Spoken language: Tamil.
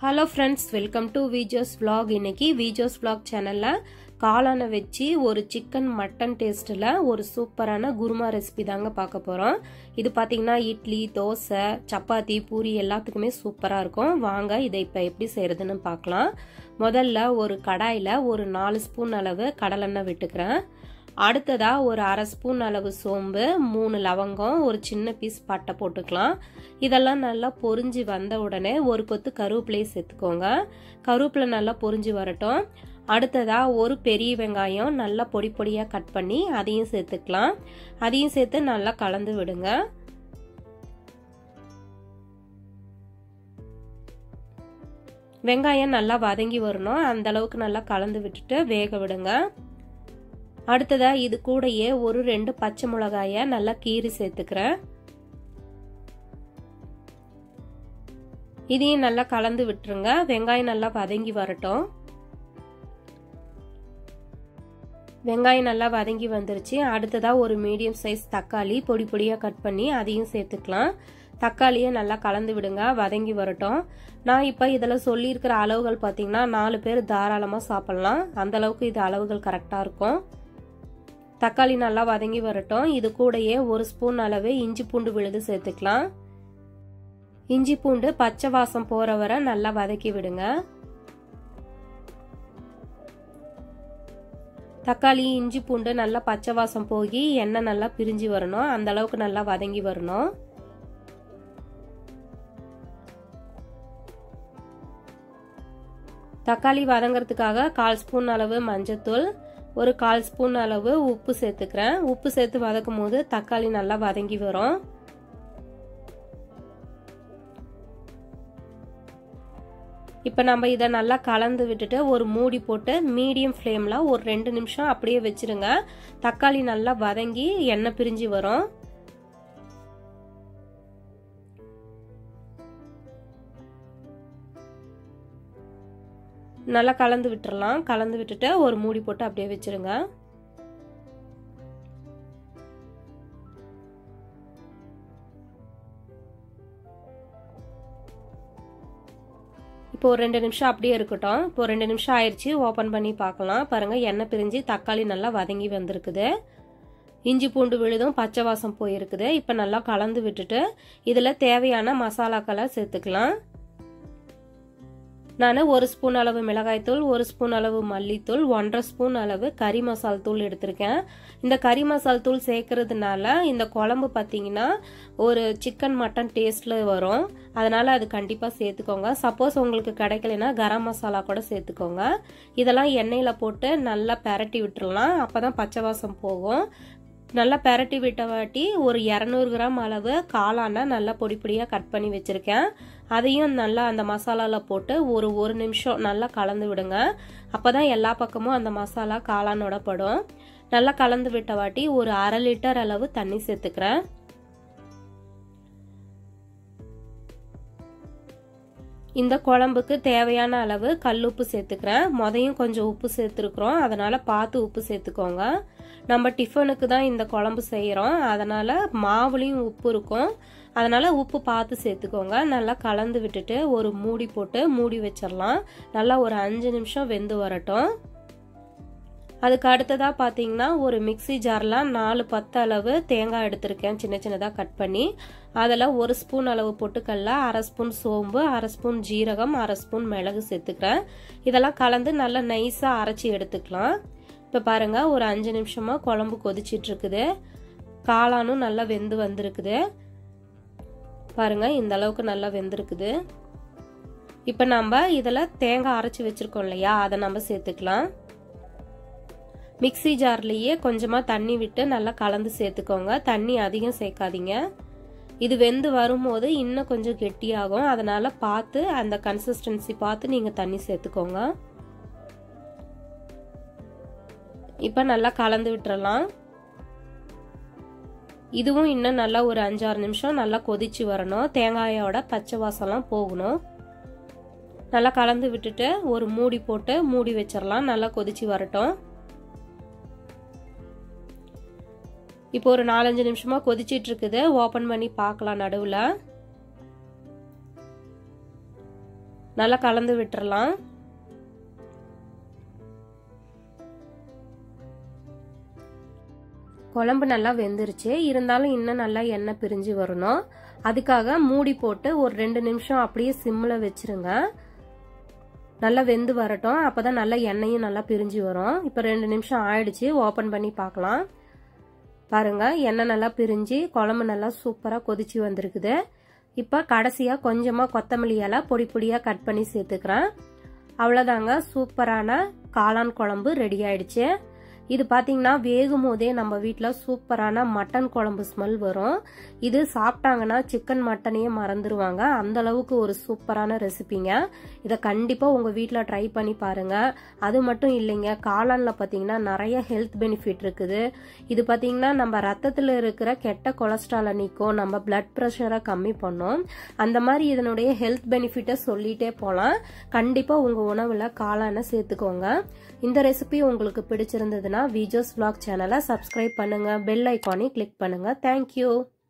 Hello friends, welcome to Vijos vlog. இன்னைக்கு Vijos vlog சேனல்ல காளான வெச்சி ஒரு சிக்கன் மட்டன் டேஸ்ட்ல ஒரு சூப்பரான குருமா ரெசிபி தாங்க பார்க்க போறோம். இது பாத்தீங்கன்னா இட்லி, தோசை, சப்பாத்தி, பூரி எல்லாத்துக்குமே சூப்பரா இருக்கும். வாங்க இதை இப்ப எப்படி செய்யறதுன்னு பார்க்கலாம். முதல்ல ஒரு கடாயில ஒரு 4 ஸ்பூன் அளவு கடலெண்ணெய் விட்டுக்கிறேன். அடுத்ததா ஒரு அரை ஸ்பூன் அளவு சோம்பு, 3 லவங்கம், ஒரு சின்ன பீஸ் பட்டை போட்டுக்கலாம். இதெல்லாம் நல்லா பொரிஞ்சு வந்த உடனே ஒரு கொத்து கருவேப்பிலை சேர்த்துக்கோங்க. கருவேப்பிலை நல்லா பொரிஞ்சு வரட்டும். அடுத்ததா ஒரு பெரிய வெங்காயம் நல்லா பொடி பொடியா கட் பண்ணி அதையும் சேர்த்துக்கலாம். அதையும் சேர்த்து நல்லா கலந்து விடுங்க. வெங்காயம் நல்லா வதங்கி வரணும். அந்த அளவுக்கு நல்லா கலந்து விட்டுட்டு வேக விடுங்க. அடுத்ததா இது கூடயே ஒரு 2 பச்சை மிளகாய நல்லா கீறி சேர்த்துக்கிறேன். இதையும் நல்லா கலந்து விட்டுருங்க. வெங்காயம் நல்லா வதங்கி வரட்டும். வெங்காயம் நல்லா வதங்கி வந்துருச்சு. அடுத்ததா ஒரு மீடியம் சைஸ் தக்காளி பொடி பொடியா கட் பண்ணி அதையும் சேர்த்துக்கலாம். தக்காளியை நல்லா கலந்து விடுங்க, வதங்கி வரட்டும். நான் இப்ப இதுல சொல்லியிருக்கிற அளவுகள் பாத்தீங்கன்னா 4 பேர் தாராளமா சாப்பிடலாம். அந்த அளவுக்கு இது அளவுகள் கரெக்டா இருக்கும். தக்காளி நல்லா வதங்கி வரட்டும். இது கூடயே ஒரு ஸ்பூன் அளவு இஞ்சி பூண்டு விழுது சேர்த்துக்கலாம். இஞ்சி பூண்டு பச்சை வாசம் போற வரை நல்லா வதக்கி விடுங்க. தக்காளி இஞ்சி பூண்டு நல்லா பச்சை வாசம் போகி எண்ணெய் நல்லா பிரிஞ்சு வரணும். அந்த அளவுக்கு நல்லா வதங்கி வரணும். தக்காளி வதங்கிறதுக்காக 1/4 ஸ்பூன் அளவு மஞ்சத்தூள், ஒரு 1/4 ஸ்பூன் அளவு உப்பு சேர்த்துக்கிறேன். உப்பு சேர்த்து வதக்கும் போது தக்காளி நல்லா வதங்கி வரும். இப்ப நம்ம இதை நல்லா கலந்து விட்டுட்டு ஒரு மூடி போட்டு மீடியம் ஃப்ளேம்ல ஒரு 2 நிமிஷம் அப்படியே வச்சிருங்க. தக்காளி நல்லா வதங்கி எண்ணெய் பிரிஞ்சு வரும். நல்லா கலந்து விட்டுறலாம். கலந்து விட்டுட்டு ஒரு மூடி போட்டு அப்படியே வச்சிருங்க. இப்போ ஒரு 2 நிமிஷம் அப்படியே இருக்கட்டும். இப்போ 2 நிமிஷம் ஆயிடுச்சு. ஓபன் பண்ணி பார்க்கலாம். பாருங்க எண்ணெய் பிரிஞ்சு தக்காளி நல்லா வதங்கி வந்திருக்குது. இஞ்சி பூண்டு விழுதும் பச்சை வாசம் போயிருக்குது. இப்ப நல்லா கலந்து விட்டுட்டு இதுல தேவையான மசாலாக்களை சேர்த்துக்கலாம். நான் 1 ஸ்பூன் அளவு மிளகாய்த்தூள், 1 ஸ்பூன் அளவு மல்லித்தூள், 1/2 ஸ்பூன் அளவு கறி மசால் தூள் எடுத்திருக்கேன். இந்த கறி மசால் தூள் சேர்க்கறதுனால இந்த குழம்பு பாத்தீங்கன்னா ஒரு சிக்கன் மட்டன் டேஸ்ட்ல வரும். அதனால அது கண்டிப்பா சேர்த்துக்கோங்க. சப்போஸ் உங்களுக்கு கிடைக்கலனா கரம் மசாலா கூட சேர்த்துக்கோங்க. இதெல்லாம் எண்ணெயில போட்டு நல்லா பெரட்டி விட்டுறலாம். அப்பதான் பச்சை வாசம் போகும். நல்லா பெரட்டி விட்ட வாட்டி ஒரு 200 கிராம் அளவு காளான நல்லா பொடி பொடியா கட் பண்ணி வச்சிருக்கேன். அதையும் நல்லா அந்த மசாலால போட்டு ஒரு நிமிஷம் நல்லா கலந்து விடுங்க. அப்பதான் எல்லா பக்கமும் அந்த மசாலா காளானோட படும். நல்லா கலந்து விட்ட வாட்டி ஒரு 1/2 லிட்டர் அளவு தண்ணி சேர்த்துக்கிறேன். இந்த குழம்புக்கு தேவையான அளவு கல்லுப்பு சேர்த்துக்கிறேன். மொதையும் கொஞ்சம் உப்பு சேர்த்துருக்குறோம். அதனால பார்த்து உப்பு சேர்த்துக்கோங்க. நம்ம டிஃபனுக்கு தான் இந்த குழம்பு செய்யறோம். அதனால மாவுலையும் உப்பு இருக்கும். அதனால உப்பு பார்த்து சேர்த்துக்கோங்க. நல்லா கலந்து விட்டுட்டு ஒரு மூடி போட்டு மூடி வச்சிடலாம். நல்லா ஒரு 5 நிமிஷம் வெந்து வரட்டும். அதுக்கு அடுத்ததா பாத்தீங்கன்னா ஒரு மிக்ஸி ஜார்ல 4 பத்து அளவு தேங்காய் எடுத்திருக்கேன், சின்ன சின்னதா கட் பண்ணி. அதுல 1 ஸ்பூன் அளவு பொட்டுக்கல்ல, 1/2 ஸ்பூன் சோம்பு, 1/2 ஸ்பூன் ஜீரகம், 1/2 ஸ்பூன் மிளகு சேர்த்துக்கிறேன். இதெல்லாம் கலந்து நல்லா நைஸா அரைச்சி எடுத்துக்கலாம். இப்ப பாருங்க ஒரு 5 நிமிஷமா குழம்பு கொதிச்சிட்டு இருக்குது. காளானும் நல்லா வெந்து வந்திருக்குது. பாருங்க இந்த அளவுக்கு நல்லா வெந்திருக்குது. இப்ப நம்ம இதுல தேங்காய் அரைச்சி வச்சிருக்கோம் இல்லையா, அதை நம்ம சேர்த்துக்கலாம். மிக்ஸி ஜார்லயே கொஞ்சமா தண்ணி விட்டு நல்லா கலந்து சேர்த்துக்கோங்க. தண்ணி அதிகம் சேர்க்காதீங்க. இது வெந்து வரும்போது இன்னும் கொஞ்சம் கெட்டியாகும். அதனால பார்த்து அந்த கன்சிஸ்டன்சி பார்த்து நீங்க தண்ணி சேர்த்துக்கோங்க. இப்ப நல்லா கலந்து விட்டுறலாம். இதுவும் இன்னும் நல்லா ஒரு 5-6 நிமிஷம் நல்லா கொதிச்சு வரணும். தேங்காயோட பச்சை வாசம்லாம் போகணும். நல்லா கலந்து விட்டுட்டு ஒரு மூடி போட்டு மூடி வச்சிடலாம். நல்லா கொதிச்சு வரட்டும். இப்போ ஒரு 4-5 நிமிஷமா கொதிச்சிட்டு இருக்குது. ஓபன் பண்ணி பார்க்கலாம் நடுவுல. நல்லா கலந்து விட்டுறலாம். குழம்பு நல்லா வெந்துருச்சு. இருந்தாலும் இன்னும் நல்லா எண்ணெய் பிரிஞ்சு வரணும். அதுக்காக மூடி போட்டு ஒரு 2 நிமிஷம் அப்படியே சிம்ல வச்சிருங்க. நல்லா வெந்து வரட்டும். அப்பதான் நல்லா எண்ணெயும் நல்லா பிரிஞ்சு வரும். இப்ப 2 நிமிஷம் ஆயிடுச்சு. ஓபன் பண்ணி பார்க்கலாம். பாருங்க, எண்ணெய் நல்லா பிரிஞ்சு குழம்பு நல்லா சூப்பரா கொதிச்சு வந்திருக்குது. இப்ப கடைசியா கொஞ்சமா கொத்தமல்லி இலை பொடி பொடியா கட் பண்ணி சேர்த்துக்கிறேன். அவ்வளவுதாங்க, சூப்பரான காளான் குழம்பு ரெடி ஆயிடுச்சு. இது பாத்தீங்கன்னா வேகும் போதே நம்ம வீட்டுல சூப்பரான மட்டன் குழம்பு ஸ்மெல் வரும். இது சாப்பிட்டாங்கன்னா சிக்கன் மட்டனையே மறந்துடுவாங்க. அந்த அளவுக்கு ஒரு சூப்பரான ரெசிபிங்க. இதை கண்டிப்பா உங்க வீட்டுல ட்ரை பண்ணி பாருங்க. அது மட்டும் இல்லைங்க, காளான்ல பாத்தீங்கன்னா நிறைய ஹெல்த் பெனிஃபிட் இருக்குது. இது பாத்தீங்கன்னா நம்ம ரத்தத்துல இருக்கிற கெட்ட கொலஸ்ட்ராலை நீக்கும், நம்ம பிளட் பிரஷரை கம்மி பண்ணும். அந்த மாதிரி இதனுடைய ஹெல்த் பெனிஃபிட்டை சொல்லிட்டே போலாம். கண்டிப்பா உங்க உணவுல காளானை சேர்த்துக்கோங்க. இந்த ரெசிபி உங்களுக்கு பிடிச்சிருந்ததுன்னா விஜோஸ் vlog சேனலை சப்ஸ்கிரைப் பண்ணுங்க, பெல் ஐகானை கிளிக் பண்ணுங்க. தேங்க்யூ.